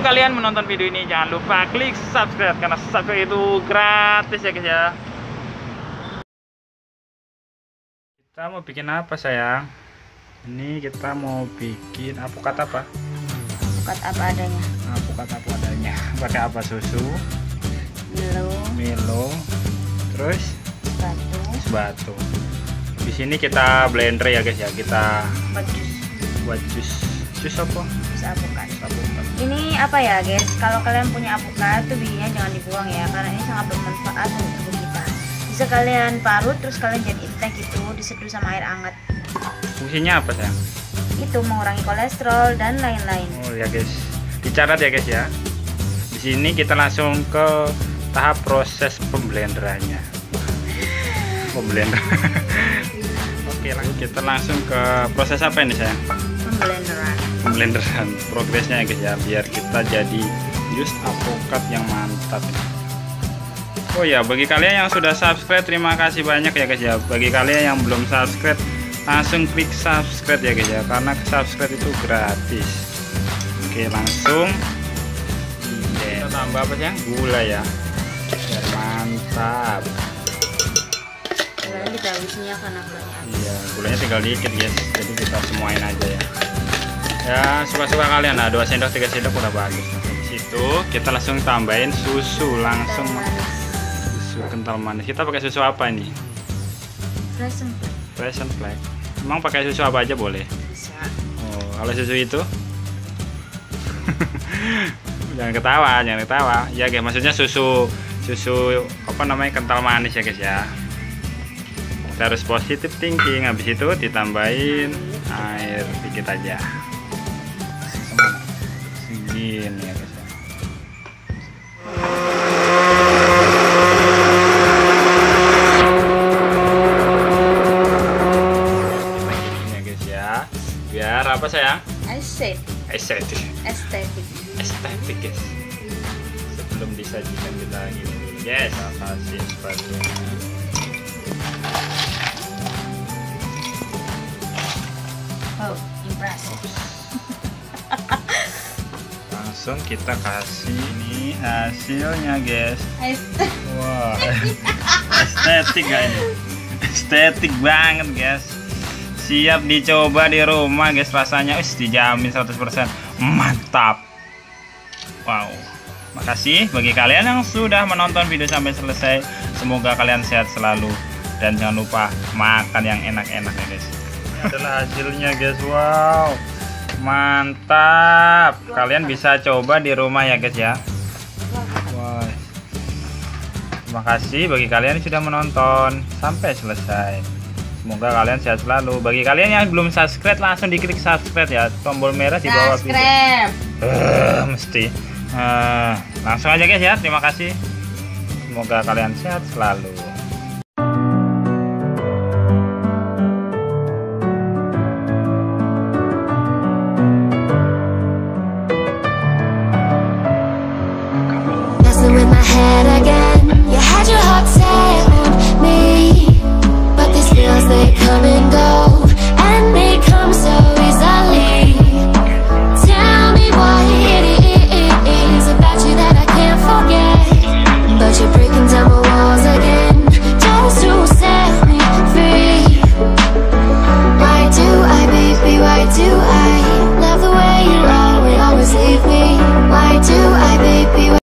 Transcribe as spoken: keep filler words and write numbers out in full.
kalian menonton video ini, jangan lupa klik subscribe karena subscribe itu gratis ya guys ya. Kita mau bikin apa sayang? Ini kita mau bikin apukat apa? Apukat apa adanya. Apukat apa adanya. Pakai apa? Susu, Milo, Milo, terus batu, batu. Di sini kita blender ya guys ya. Kita buat jus. buat jus. Jus apa? Jus apukat. Apukat. Ini apa ya guys? Kalau kalian punya apukat tuh bijinya jangan dibuang ya, karena ini sangat bermanfaat untuk tubuh kita. Bisa kalian parut terus kalian jadiin teh gitu, diseduh sama air hangat. Fungsinya apa sayang? Itu mengurangi kolesterol dan lain-lain. Oh ya guys, dicatat ya guys ya. Di sini kita langsung ke tahap proses pemblenderannya. Pemblender. Oke, langsung kita langsung ke proses apa ini sayang? Pemblenderan. Pemblenderan. Progresnya ya guys ya, biar kita jadi jus apukat yang mantap. Oh ya, bagi kalian yang sudah subscribe terima kasih banyak ya guys ya. Bagi kalian yang belum subscribe langsung klik subscribe ya guys ya, karena subscribe itu gratis. Oke, langsung kita tambah apa sih? Gula ya, biar mantap. Gulanya kita habisnya karena gulanya habis. Iya, gulanya tinggal dikit guys, jadi kita semuain aja ya. Ya suka-suka kalian, nah dua sendok tiga sendok udah bagus. Nah, di situ kita langsung tambahin susu langsung. Susu kental manis. Kita pakai susu apa ini? Fresh and Black. Fresh and Black. Emang pakai susu apa aja boleh? Bisa. Oh, kalau susu itu jangan ketawa, jangan ketawa. Ya guys, maksudnya susu susu apa namanya kental manis ya guys ya. Kita harus positif thinking. Habis itu ditambahin air dikit aja. Segini ya guys. Biar apa sayang? Estetik. Estetik. Estetik. Estetik guys. Sebelum disajikan kita gini dulu guys. Kita kasih spatula. Oh, impressive. Langsung kita kasih ini hasilnya guys. Estetik. Wah, estetik gak ini? Estetik banget guys. Siap dicoba di rumah guys, rasanya us dijamin seratus persen mantap. Wow. Makasih bagi kalian yang sudah menonton video sampai selesai. Semoga kalian sehat selalu dan jangan lupa makan yang enak-enak ya guys. Ini adalah hasilnya guys. Wow. Mantap. Kalian bisa coba di rumah ya guys ya. Wow. Terima kasih bagi kalian yang sudah menonton sampai selesai. Semoga kalian sehat selalu. Bagi kalian yang belum subscribe langsung diklik subscribe ya, tombol merah di bawah video. Subscribe. Uh, mesti. Uh, langsung aja guys ya. Terima kasih. Semoga kalian sehat selalu.